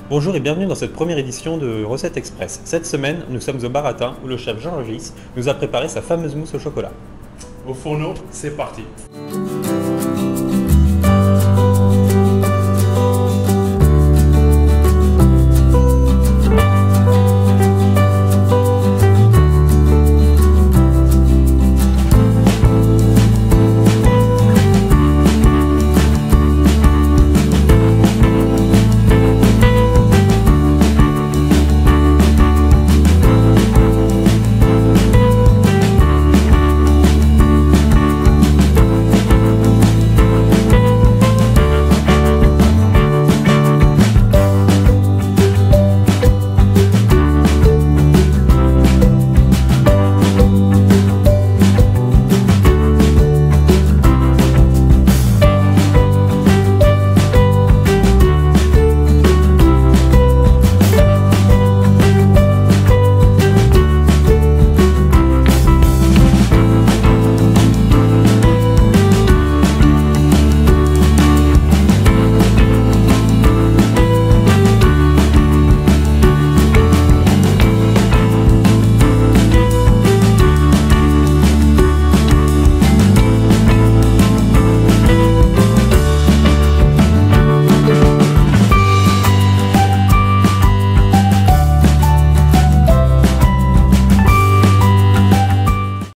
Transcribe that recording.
Bonjour et bienvenue dans cette première édition de Recettes Express. Cette semaine, nous sommes au Baratin où le chef Jean Régis nous a préparé sa fameuse mousse au chocolat. Au fourneau, c'est parti.